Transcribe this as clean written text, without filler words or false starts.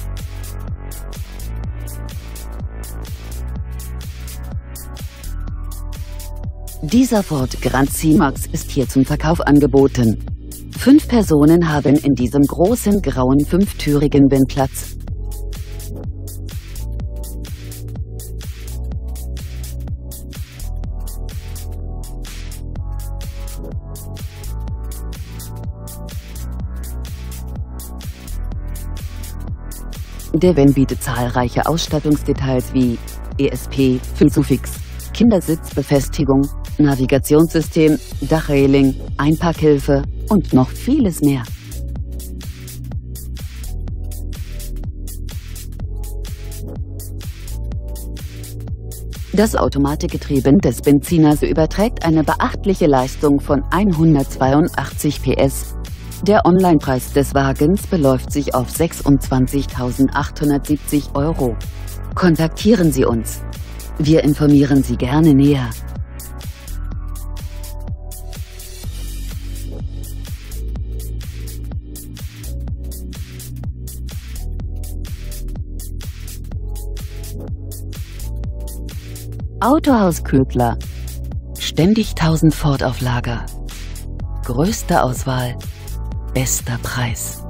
Dieser Ford Grand C-Max ist hier zum Verkauf angeboten. 5 Personen haben in diesem großen grauen 5-türigen Van Platz. Der Van bietet zahlreiche Ausstattungsdetails wie ESP, Isofix, Kindersitzbefestigung, Navigationssystem, Dachreling, Einparkhilfe und noch vieles mehr. Das Automatikgetriebe des Benziners überträgt eine beachtliche Leistung von 182 PS. Der Onlinepreis des Wagens beläuft sich auf 26.870 €. Kontaktieren Sie uns. Wir informieren Sie gerne näher. Autohaus Ködler. Ständig 1000 Ford auf Lager. Größte Auswahl, bester Preis.